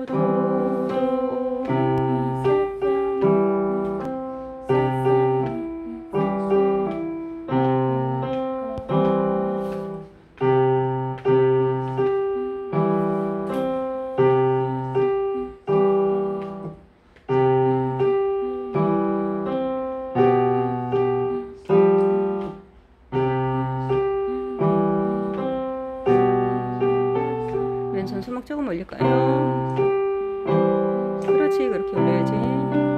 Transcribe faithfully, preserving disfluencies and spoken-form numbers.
도, 도, 왼손 손목 조금 올릴까요? 그렇지, 그렇게 올려야지.